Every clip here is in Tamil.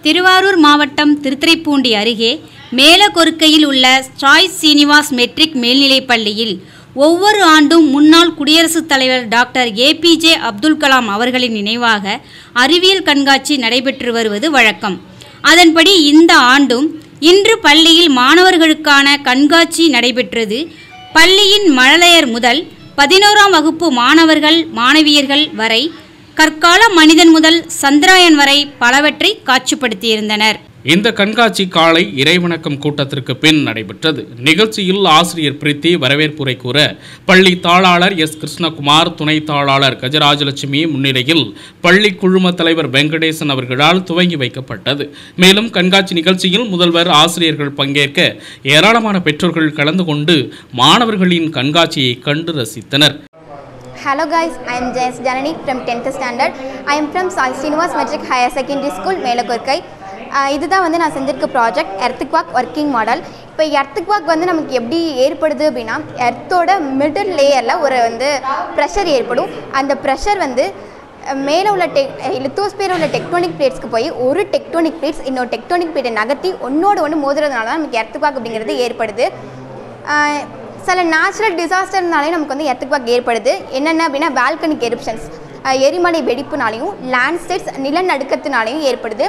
திருவாரூர் மாவட்டம் திருத்துறைப்பூண்டி அருகே மேலக்கொருக்கையில் உள்ள சாய்ஸ் சீனிவாஸ் மெட்ரிக் மேல்நிலைப் பள்ளியில் ஒவ்வொரு ஆண்டும் முன்னாள் குடியரசுத் தலைவர் டாக்டர் ஏபிஜே அப்துல் கலாம் அவர்களின் நினைவாக அறிவியல் கண்காட்சி நடைபெற்று வருவது வழக்கம். அதன்படி இந்த ஆண்டும் இன்று பள்ளியில் மாணவர்களுக்கான கண்காட்சி நடைபெற்றது. பள்ளியின் மழலையர் முதல் 11ஆம் வகுப்பு மாணவர்கள் மாணவியர்கள் வரை கற்கால மனிதன் முதல் சந்திராயன் வரை பலவற்றை காட்சிப்படுத்தியிருந்தனர். இந்த கண்காட்சி காலை இறைவணக்கம் கூட்டத்திற்கு பின் நடைபெற்றது. நிகழ்ச்சியில் ஆசிரியர் பிரீத்தி வரவேற்புரை கூற, பள்ளி தாளாளர் எஸ் கிருஷ்ணகுமார், துணை தாளாளர் கஜராஜலட்சுமி முன்னிலையில் பள்ளி குழும தலைவர் வெங்கடேசன் அவர்களால் துவங்கி வைக்கப்பட்டது. மேலும் கண்காட்சி நிகழ்ச்சியில் முதல்வர், ஆசிரியர்கள் பங்கேற்க ஏராளமான பெற்றோர்கள் கலந்து கொண்டு மாணவர்களின் கண்காட்சியை கண்டு ரசித்தனர். Hello guys, I am J.S. Janani from 10th standard. I am from Sai Srinivas Metric Higher Secondary School, மேலக்கொருக்கை. இதுதான் வந்து நான் செஞ்சிருக்க ப்ராஜெக்ட் எர்த்குவாக் ஒர்க்கிங் மாடல். இப்போ எர்த்குவாக் வந்து நமக்கு எப்படி ஏற்படுது அப்படின்னா, எர்த்தோட மிடில் லேயரில் ஒரு வந்து ப்ரெஷர் ஏற்படும். அந்த ப்ரெஷர் வந்து மேலே உள்ள லித்தோஸ்பியர் உள்ள டெக்டோனிக் பிளேட்ஸ்க்கு போய் ஒரு டெக்டோனிக் பிளேட்ஸ் இன்னொரு டெக்டோனிக் பிளேட்டை நகர்த்தி ஒன்றோடு ஒன்று மோதுறதுனால தான் நமக்கு எர்த்குவாக் அப்படிங்கிறது ஏற்படுது. சில நேச்சுரல் டிசாஸ்டர்னாலே நமக்கு வந்து எர்த்குவாக் ஏற்படுது. என்னென்ன அப்படின்னா வால்கனிக் எரிப்ஷன்ஸ், எரிமலை வெடிப்புனாலையும், லேண்ட்ஸ்லைட்ஸ் நிலநடுக்கத்தினாலையும் ஏற்படுது.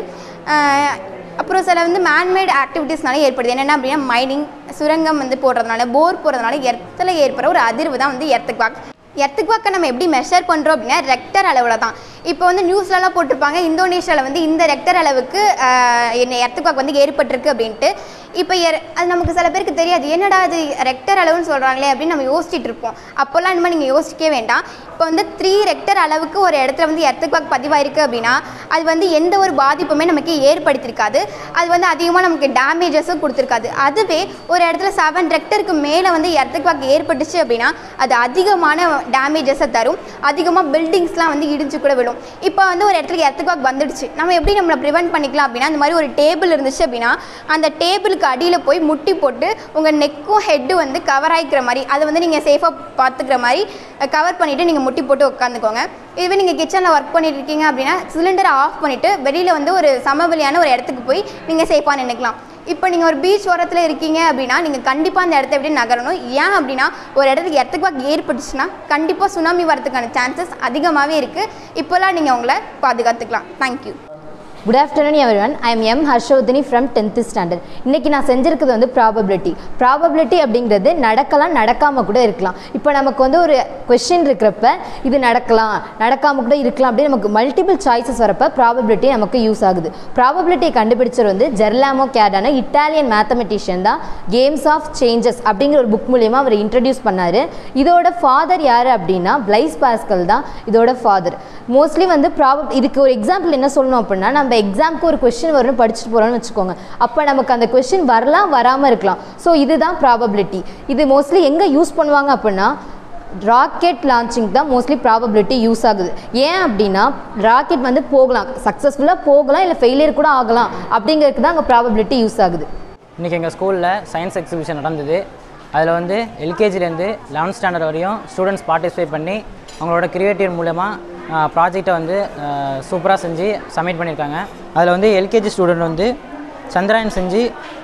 அப்புறம் சில வந்து மேன்மேட் ஆக்டிவிட்டீஸ்னாலே ஏற்படுது. என்னென்ன அப்படின்னா மைனிங், சுரங்கம் வந்து போடுறதுனால, போர் போடுறதுனால எர்த்தில் ஏற்படுற ஒரு அதிர்வு தான் வந்து எர்த்குவாக். எர்த்குவாக்கை நம்ம எப்படி மெஷர் பண்ணுறோம் அப்படின்னா ரெக்டர் அளவில் தான். இப்போ வந்து நியூஸ்லலாம் போட்டிருப்பாங்க, இந்தோனேஷியாவில் வந்து இந்த ரெக்டர் அளவுக்கு எர்த்குவாக் வந்து ஏற்பட்டிருக்கு அப்படின்ட்டு. இப்போ அது நமக்கு சில பேருக்கு தெரியாது, என்னடா அது ரெக்டர் அளவுன்னு சொல்கிறாங்களே அப்படின்னு நம்ம யோசிச்சுட்டு இருப்போம். அப்போல்லாம் இந்த மாதிரி நீங்கள் யோசிக்கவே வேண்டாம். இப்போ வந்து 3 ரெக்டர் அளவுக்கு ஒரு இடத்துல வந்து எர்த்குவாக் பதிவாயிருக்கு அப்படின்னா அது வந்து எந்த ஒரு பாதிப்புமே நமக்கு ஏற்படுத்தியிருக்காது. அது வந்து அதிகமாக நமக்கு டேமேஜஸும் கொடுத்துருக்காது. அதுவே ஒரு இடத்துல 7 ரெக்டருக்கு மேலே வந்து எர்த்குவாக் ஏற்பட்டுச்சு அப்படின்னா அது அதிகமான டேமேஜஸை தரும். அதிகமாக பில்டிங்ஸ்லாம் வந்து இடிஞ்சு கூட விடும். இப்போ வந்து ஒரு இடத்துல எர்த்குவாக் வந்துடுச்சு, நம்ம எப்படி நம்மளை ப்ரிவென்ட் பண்ணிக்கலாம் அப்படின்னா, அந்த மாதிரி ஒரு டேபிள் இருந்துச்சு அப்படின்னா அந்த டேபிளுக்கு அடியில் போய் முட்டி போட்டு உங்கள் நெக்கும் ஹெட்டு வந்து கவர் ஆகிக்கிற மாதிரி, அதை வந்து நீங்கள் சேஃபாக பார்த்துக்கிற மாதிரி கவர் பண்ணிவிட்டு நீங்கள் முட்டி போட்டு உட்காந்துக்கோங்க. இதுவே நீங்கள் கிச்சனில் ஒர்க் பண்ணிட்டு இருக்கீங்க அப்படின்னா சிலிண்டரை ஆஃப் பண்ணிவிட்டு வெளியில் வந்து ஒரு சமவெளியான ஒரு இடத்துக்கு போய் நீங்கள் சேஃபாக நின்றுக்கலாம். இப்போ நீங்கள் ஒரு பீச் ஓரத்தில் இருக்கீங்க அப்படின்னா நீங்கள் கண்டிப்பாக அந்த இடத்த எப்படி நகரணும். ஏன் அப்படின்னா ஒரு இடத்துக்கு எர்த்குவாக் ஏற்பட்டுச்சுன்னா கண்டிப்பாக சுனாமி வரதுக்கான சான்சஸ் அதிகமாகவே இருக்குது. இப்போலாம் நீங்கள் உங்களை பாதுகாத்துக்கலாம். Thank you. Good afternoon everyone. I am M. Harshavardhani from 10th standard. இன்னைக்கு நான் செஞ்சிருக்கிறது வந்து ப்ராபபிலிட்டி அப்படிங்கிறது நடக்கலாம், நடக்காமல் கூட இருக்கலாம். இப்போ நமக்கு வந்து ஒரு கொஸ்டின் இருக்கிறப்ப இது நடக்கலாம், நடக்காமல் கூட இருக்கலாம் அப்படி நமக்கு மல்டிபிள் சாய்ஸஸ் வரப்போ ப்ராபபிலிட்டி நமக்கு யூஸ் ஆகுது. ப்ராபபிலிட்டியை கண்டுபிடிச்சது வந்து ஜெர்லாமோ கேடான இட்டாலியன் மேத்தமெட்டிஷியன் தான். கேம்ஸ் ஆஃப் சேஞ்சஸ் அப்படிங்கிற ஒரு புக் மூலியமாக அவர் இன்ட்ரடியூஸ் பண்ணார். இதோட ஃபாதர் யார் அப்படின்னா பிளைஸ் பாஸ்கல் தான் இதோட ஃபாதர். மோஸ்ட்லி வந்து இதுக்கு ஒரு எக்ஸாம்பிள் என்ன சொல்லணும் அப்படின்னா, நம்ம எக்ஸாமுக்கு ஒரு கொஸ்டின் வரும்னு படிச்சுட்டு போகிறோம்னு வச்சுக்கோங்க. அப்போ நமக்கு அந்த கொஸ்டின் வரலாம், வராமல் இருக்கலாம். ஸோ இதுதான் ப்ராபபிலிட்டி. இது மோஸ்ட்லி எங்கே யூஸ் பண்ணுவாங்க அப்படின்னா ராக்கெட் லான்ச்சிங் தான் மோஸ்ட்லி ப்ராபபிலிட்டி யூஸ் ஆகுது. ஏன் அப்படின்னா ராக்கெட் வந்து போகலாம், சக்ஸஸ்ஃபுல்லாக போகலாம், இல்லை ஃபெயிலியர் கூட ஆகலாம் அப்படிங்கிறதுக்கு தான் அங்கே ப்ராபபிலிட்டி யூஸ் ஆகுது. இன்றைக்கி எங்கள் ஸ்கூலில் சயின்ஸ் எக்ஸிபிஷன் நடந்தது. அதில் வந்து எல்கேஜிலேருந்து 11th ஸ்டாண்டர்ட் வரையும் ஸ்டூடெண்ட்ஸ் பார்ட்டிசிபேட் பண்ணி அவங்களோட கிரியேட்டிவ் மூலமாக ப்ராஜெக்டை வந்து சூப்பராக செஞ்சு சப்மிட் பண்ணியிருக்காங்க. அதில் வந்து எல்கேஜி ஸ்டூடெண்ட் வந்து சந்திராயன் செஞ்சு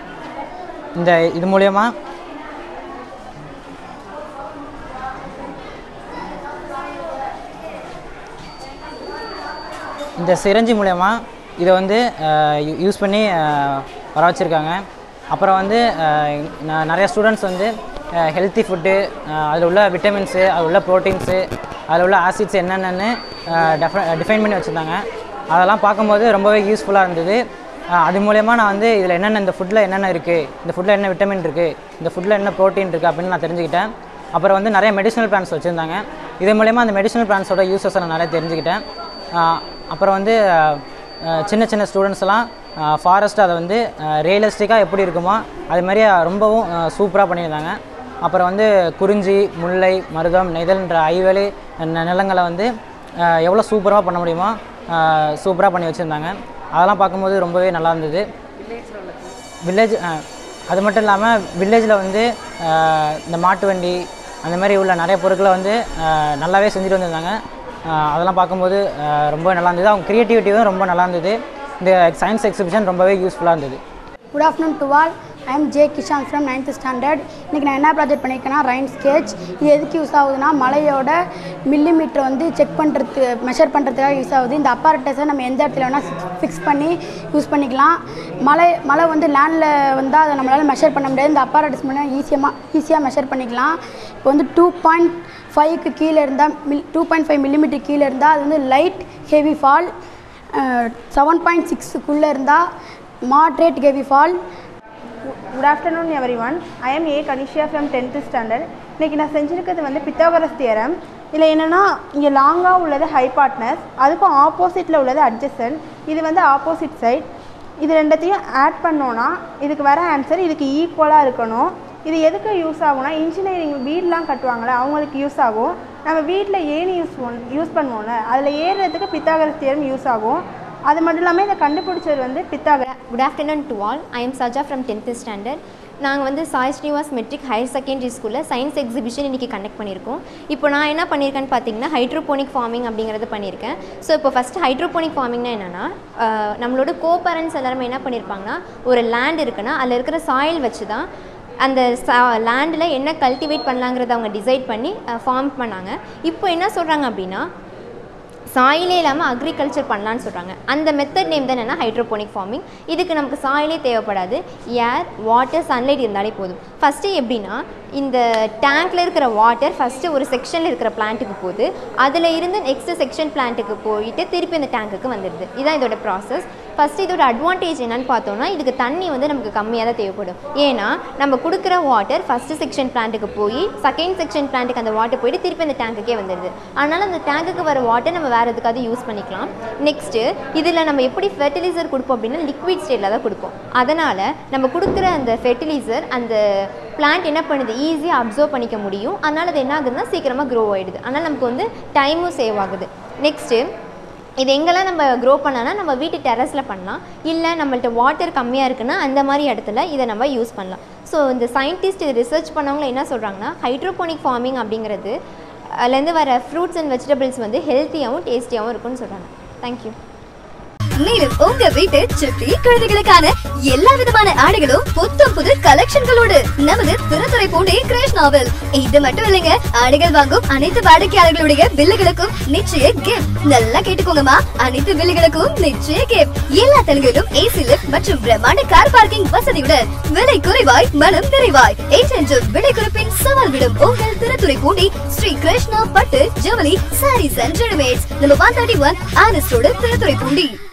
இது மூலயமா இந்த சிரஞ்சி மூலயமா இதை வந்து யூஸ் பண்ணி வர வச்சுருக்காங்க. அப்புறம் வந்து நிறைய ஸ்டூடெண்ட்ஸ் வந்து ஹெல்த்தி ஃபுட்டு, அதில் உள்ள விட்டமின்ஸு, அதில் உள்ள ப்ரோட்டீன்ஸு, அதில் உள்ள ஆசிட்ஸ் என்னென்னு டிஃபைன் பண்ணி வச்சுருந்தாங்க. அதெல்லாம் பார்க்கும்போது ரொம்பவே யூஸ்ஃபுல்லாக இருந்தது. அது மூலயமா நான் வந்து இதில் என்னென்ன, இந்த ஃபுட்டில் என்னென்ன இருக்குது, இந்த ஃபுட்டில் என்ன விட்டமின் இருக்குது, இந்த ஃபுட்டில் என்ன ப்ரோட்டீன் இருக்குது அப்படின்னு நான் தெரிஞ்சுக்கிட்டேன். அப்புறம் வந்து நிறைய மெடிசனல் பிளான்ஸ் வச்சுருந்தாங்க. இது மூலயமா அந்த மெடிசனல் பிளான்ஸோட யூஸஸை நான் நிறைய தெரிஞ்சுக்கிட்டேன். அப்புறம் வந்து சின்ன சின்ன ஸ்டூடெண்ட்ஸ் எல்லாம் ஃபாரஸ்ட் அதை வந்து ரியலிஸ்டிக்காக எப்படி இருக்குமோ அது மாதிரி ரொம்பவும் சூப்பராக பண்ணியிருந்தாங்க. அப்புறம் வந்து குறிஞ்சி, முல்லை, மருதம், நெய்தல்ன்ற 5 நிலங்களை வந்து எவ்வளோ சூப்பராக பண்ண முடியுமோ சூப்பராக பண்ணி வச்சுருந்தாங்க. அதெல்லாம் பார்க்கும்போது ரொம்பவே நல்லா இருந்தது. அது மட்டும் இல்லாமல் வில்லேஜில் வந்து இந்த மாட்டு வண்டி அந்த மாதிரி உள்ள நிறைய பொருட்களை வந்து நல்லாவே செஞ்சுட்டு வந்திருந்தாங்க. அதெல்லாம் பார்க்கும்போது ரொம்ப நல்லா இருந்தது. அவங்க க்ரியேட்டிவிட்டியும் ரொம்ப நல்லா இருந்தது. இந்த சயின்ஸ் எக்ஸிபிஷன் ரொம்பவே யூஸ்ஃபுல்லாக இருந்தது. Good afternoon to all. I am J Kishan from 9th standard. இன்றைக்கி நான் என்ன ப்ராஜெக்ட் பண்ணியிருக்கேன்னா ரைன் ஸ்கெட்ச். இது எதுக்கு யூஸ் ஆகுதுன்னா மலையோட மில்லிமீட்டர் வந்து செக் பண்ணுறதுக்கு மெஷர் பண்ணுறதுக்காக யூஸ் ஆகுது. இந்த அப்பாரட்டஸை நம்ம எந்த இடத்துல வேணால் ஃபிக்ஸ் பண்ணி யூஸ் பண்ணிக்கலாம். மலை வந்து லேண்டில் வந்தால் அதை நம்மளால் மெஷர் பண்ண முடியாது. இந்த அப்பாரட்டஸ் மூலம் ஈஸியாக மெஷர் பண்ணிக்கலாம். இப்போ வந்து 2.5க்கு கீழே இருந்தால் 2.5 மில்லிமீட்டர் கீழே இருந்தால் அது வந்து லைட் ஹெவி ஃபால். 7.6க்குள்ளே இருந்தால் moderate heavy fall. Good afternoon everyone. I am A Kanisha from 10th standard. இன்னைக்கு நான் செஞ்சிருக்கிறது வந்து பித்தாகரஸ் தியரம். இதில் என்னென்னா இங்கே லாங்காக உள்ளது ஹைபாட்னஸ், அதுக்கும் ஆப்போசிட்டில் உள்ளது அட்ஜசன்ட். இது வந்து ஆப்போசிட் சைட். இது ரெண்டத்தையும் ஆட் பண்ணோன்னா இதுக்கு வர ஆன்சர் இதுக்கு ஈக்குவலாக இருக்கணும். இது எதுக்கு யூஸ் ஆகும்னா இன்ஜினியரிங் வீடெலாம் கட்டுவாங்களே அவங்களுக்கு யூஸ் ஆகும். நம்ம வீட்டில் ஏணி யூஸ் பண்ணுவோம்ல அதில் ஏறுறதுக்கு பித்தாகரஸ் தியரம் யூஸ் ஆகும். அது மட்டும் இல்லாமல் இதை கண்டுபிடிச்சது வந்து Pythagoras. Good afternoon to all. I am Saja from 10th standard. நாங்கள் வந்து Sai Srinivas matric higher secondary ஸ்கூலில் சயின்ஸ் எக்ஸிபிஷன் இன்றைக்கி கண்டக்ட் பண்ணியிருக்கோம். இப்போ நான் என்ன பண்ணியிருக்கேன்னு பார்த்தீங்கன்னா ஹைட்ரோபோனிக் ஃபார்மிங் அப்படிங்கிறது பண்ணியிருக்கேன். ஸோ இப்போ ஃபஸ்ட்டு ஹைட்ரோபோனிக் ஃபார்மிங்னா என்னென்னா நம்மளோட கோபேரண்ட்ஸ் எல்லாருமே என்ன பண்ணியிருப்பாங்கன்னா ஒரு லேண்ட் இருக்குன்னா அதில் இருக்கிற சாயில் வச்சு தான் அந்த லேண்டில் என்ன கல்டிவேட் பண்ணலாங்கிறத அவங்க டிசைட் பண்ணி ஃபார்ம் பண்ணாங்க. இப்போ என்ன சொல்கிறாங்க அப்படின்னா சாயிலே இல்லாமல் அக்ரிகல்ச்சர் பண்ணலான்னு சொல்கிறாங்க. அந்த மெத்தட் நேம் தான் என்னென்னா ஹைட்ரோபோனிக் ஃபார்மிங். இதுக்கு நமக்கு சாயிலே தேவைப்படாது, ஏர் வாட்டர் சன்லைட் இருந்தாலே போதும். ஃபஸ்ட்டு எப்படின்னா இந்த டேங்க்கில் இருக்கிற வாட்டர் ஃபஸ்ட்டு ஒரு செக்ஷனில் இருக்கிற பிளான்ட்டுக்கு போகுது, அதில் இருந்து நெக்ஸ்ட் செக்ஷன் பிளான்ட்டுக்கு போயிட்டு திருப்பி அந்த டேங்க்குக்கு வந்துடுது. இதுதான் இதோட ப்ராசஸ். ஃபஸ்ட்டு இதோட அட்வான்டேஜ் என்னென்னு பார்த்தோன்னா இதுக்கு தண்ணி வந்து நமக்கு கம்மியாக தான் தேவைப்படும். ஏன்னா நம்ம கொடுக்குற வாட்டர் ஃபஸ்ட்டு செக்ஷன் பிளான்ட்டுக்கு போய் செகண்ட் செக்ஷன் பிளான்ட்டுக்கு அந்த வாட்டர் போயிட்டு திருப்பி அந்த டேங்க்குக்கே வந்துடுது. அதனால் அந்த டேங்க்குக்கு வர வாட்டர் நம்ம வேறு எதுக்காவது யூஸ் பண்ணிக்கலாம். நெக்ஸ்ட்டு இதில் நம்ம எப்படி ஃபெர்டிலைசர் கொடுப்போம் அப்படின்னா லிக்விட் ஸ்டேட்டில் தான் கொடுப்போம். அதனால் நம்ம கொடுக்குற அந்த ஃபெர்டிலைசர் அந்த பிளான்ட் என்ன பண்ணுது ஈஸியாக அப்சர்வ் பண்ணிக்க முடியும். அதனால் அது என்ன ஆகுதுன்னா சீக்கிரமாக க்ரோ ஆகிடுது. அதனால் நமக்கு வந்து டைமும் சேவ் ஆகுது. நெக்ஸ்ட்டு இது எங்கெல்லாம் நம்ம க்ரோ பண்ணலாம்னா நம்ம வீட்டு டெரஸில் பண்ணலாம், இல்லை நம்மள்ட்ட வாட்டர் கம்மியாக இருக்குன்னா அந்த மாதிரி இடத்துல இதை நம்ம யூஸ் பண்ணலாம். ஸோ இந்த சயின்டிஸ்ட் ரிசர்ச் பண்ணவங்க என்ன சொல்கிறாங்கன்னா ஹைட்ரோபோனிக் ஃபார்மிங் அப்படிங்கிறது அதுலேருந்து வர ஃப்ரூட்ஸ் அண்ட் வெஜிடபிள்ஸ் வந்து ஹெல்த்தியாகவும் டேஸ்டியாகவும் இருக்குன்னு சொல்கிறாங்க. தேங்க்யூ. மேலும் உங்க வீட்டு சுட்டி குழந்தைகளுக்கான எல்லா விதமான ஆடைகளும் புத்தம் புது கலெக்ஷன்களோடு நமது திருத்துறைப்பூண்டி கிருஷ்ணாவில். இது மட்டும் இல்லைங்க, ஆடைகள் வாங்கும் அனைத்து வாடிக்கையாளர்களுடைய பில்லுகளுக்கும் நிச்சய கிஃப்ட். நல்லா கேட்டுக்கோங்கம்மா, அனைத்து பில்லுகளுக்கும் நிச்சய கிஃப்ட். எல்லா தளங்களிலும் ஏசி லிஃப்ட் மற்றும் பிரம்மாண்ட கார் பார்க்கிங் வசதியுடன் விலை குறைவாய் மனம் நிறைவாய் என்றென்றும் விலை குறைப்பின் சவால் விடும் உங்கள் திருத்துறைப்பூண்டி ஸ்ரீ கிருஷ்ணா பட்டு ஜவுளி சாரீஸ் அண்ட் ரெடிமேட்ஸ். நம்ம 131 ஆனஸ்ட் ரோடு திருத்துறைப்பூண்டி.